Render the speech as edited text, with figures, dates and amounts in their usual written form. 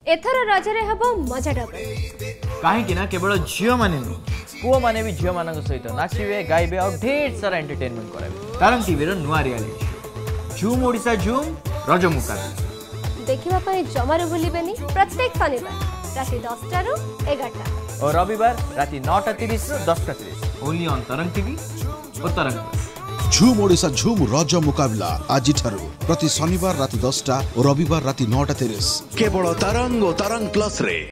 एथर रजरे हबो मजा डबल कहीं ना केवल झील मैंने पुओ मैंने भी झील मान सहित नाचे गाइबे और ढेर सारा एंटरटेनमेंट कराइबे। तरंग टीवी नुआ रियलिटी शो झूम ओडिशा झूम रज मुकाबला देखा जमार भूलें प्रत्येक शनिवार राति 10टा रु 11टा और रविवार राति 9:30 रु 10:30 ओनली ऑन तरंग टीवी और तरंग। झूम ओडिशा झूम रज मुकाबला आज प्रति शनिवार राति 10टा और रविवार राति 9:30 केवल तरंग और तरंग प्लस रे।